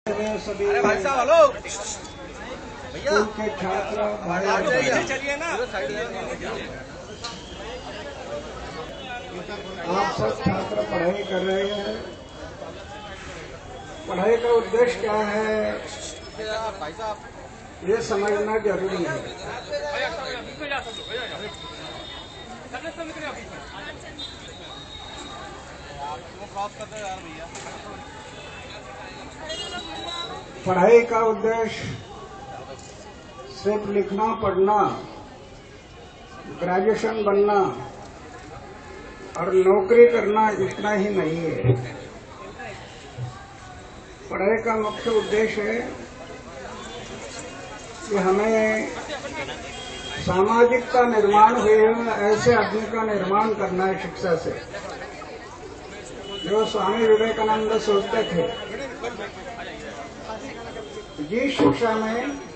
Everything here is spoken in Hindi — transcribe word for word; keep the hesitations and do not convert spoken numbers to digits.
सभी अरे भाई साहब हेलो भैया के छात्र चलिए ना। आप सब छात्र पढ़ाई कर रहे हैं। पढ़ाई का उद्देश्य क्या है भाई साहब ये समझना जरूरी है। पढ़ाई का उद्देश्य सिर्फ लिखना पढ़ना, ग्रेजुएशन बनना और नौकरी करना इतना ही नहीं है। पढ़ाई का मुख्य उद्देश्य है कि हमें सामाजिक का निर्माण हुए ऐसे आदमी का निर्माण करना है शिक्षा से, जो स्वामी विवेकानंद सोचते थे। जिस शिक्षा में